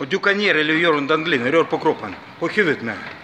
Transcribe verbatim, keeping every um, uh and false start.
Och du kan ge eller göra en dandling, rör på kroppen. Och huvudet med.